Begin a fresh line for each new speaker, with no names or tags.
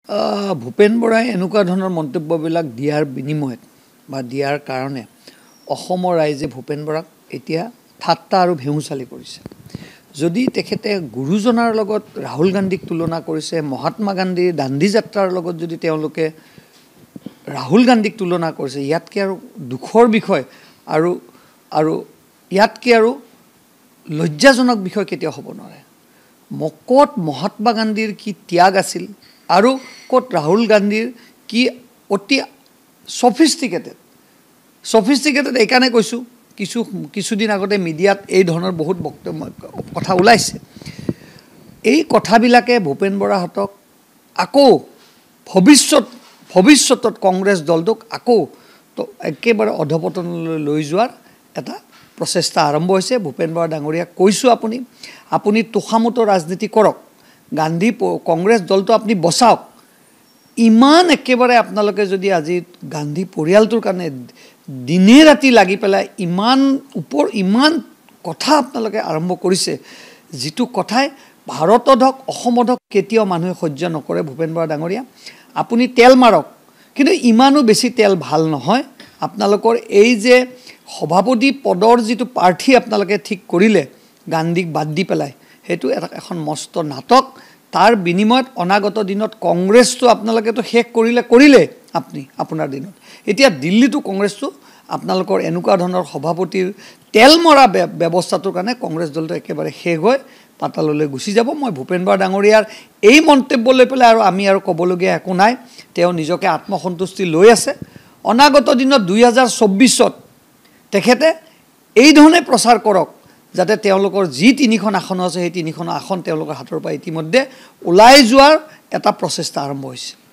ভূপেন বৰাই এনেকুৱা ধৰণৰ মন্তব্যবিলাক দিয়াৰ বিনিময়ত বা দিয়াৰ কাৰণে অসমৰ ৰাইজে ভূপেন বৰাক এতিয়া ঠাট্টা আৰু ভেউচালি কৰিছে। যদি তেখেতে গুৰুজনাৰ লগত ৰাহুল গান্ধীক তুলনা কৰিছে, মহাত্মা গান্ধীৰ দাণ্ডী যাত্ৰাৰ লগত যদি তেওঁলোকে ৰাহুল গান্ধীক তুলনা কৰিছে, ইয়াতকৈ আৰু দুখৰ বিষয় আৰু ইয়াতকৈ আৰু লজ্জাজনক বিষয় কেতিয়াও হ'ব নোৱাৰে। ক'ত মহাত্মা গান্ধীৰ কি ত্যাগ আছিল আৰু ক'ত ৰাহুল গান্ধীৰ কি অতি সফিষ্টিকেটেড এইকাৰণে কৈছোঁ, কিছুদিন আগতে মিডিয়াত এই ধৰণৰ বহুত কথা ওলাইছে। এই কথাবিলাকে ভূপেন বৰাহঁতক আকৌ ভৱিষ্যতত কংগ্ৰেছ দলটোক আকৌ একেবাৰে অধপতনলৈ লৈ যোৱাৰ এটা প্ৰচেষ্টা আৰম্ভ হৈছে। ভূপেন বৰা ডাঙৰীয়াক কৈছোঁ, আপুনি তোষামোত ৰাজনীতি কৰক, কংগ্ৰেছ দলটো আপুনি বচাওক। ইমান একেবাৰে আপোনালোকে যদি আজি গান্ধী পৰিয়ালটোৰ কাৰণে দিনে ৰাতি লাগি পেলাই ইমান কথা আপোনালোকে আৰম্ভ কৰিছে, যিটো কথাই ভাৰতত হওক অসমত হওক কেতিয়াও মানুহে সহ্য নকৰে। ভূপেন বৰা ডাঙৰীয়া, আপুনি তেল মাৰক, কিন্তু ইমানো বেছি তেল ভাল নহয়। আপোনালোকৰ এই যে সভাপতি পদৰ যিটো প্ৰাৰ্থী আপোনালোকে ঠিক কৰিলে গান্ধীক বাদ দি পেলাই, সেইটো এখন মস্ত নাটক। তাৰ বিনিময়ত অনাগত দিনত কংগ্ৰেছটো আপোনালোকেতো শেষ কৰিলে আপোনাৰ দিনত। এতিয়া দিল্লীতো কংগ্ৰেছটো আপোনালোকৰ এনেকুৱা ধৰণৰ সভাপতিৰ তেল মৰা ব্যৱস্থাটোৰ কাৰণে কংগ্ৰেছ দলটো একেবাৰে শেষ হৈ পাতাললৈ গুচি যাব। মই ভূপেন বৰা ডাঙৰীয়াৰ এই মন্তব্য লৈ পেলাই আমি ক'বলগীয়া একো নাই। তেওঁ নিজকে আত্মসন্তুষ্টি লৈ আছে। অনাগত দিনত 2024ত তেখেতে এই ধৰণে প্ৰচাৰ কৰক, যাতে তেওঁলোকৰ যি 3খন আসন আছে সেই 3খন আসন তেওঁলোকৰ হাতৰ পৰা ইতিমধ্যে ওলাই যোৱাৰ এটা প্ৰচেষ্টা আৰম্ভ হৈছে।